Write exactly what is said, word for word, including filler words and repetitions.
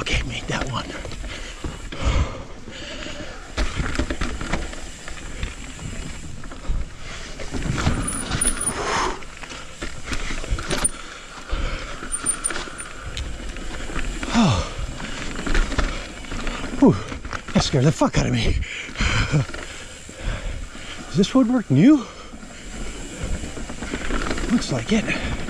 Okay, made that one. Oh. Whew. That scared the fuck out of me. Is this woodwork new? Looks like it.